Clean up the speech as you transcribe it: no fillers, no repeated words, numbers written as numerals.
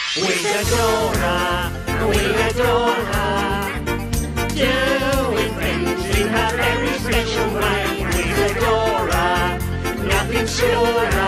We adore her, we adore her. Doing things in her very special way. We adore her, nothing sure.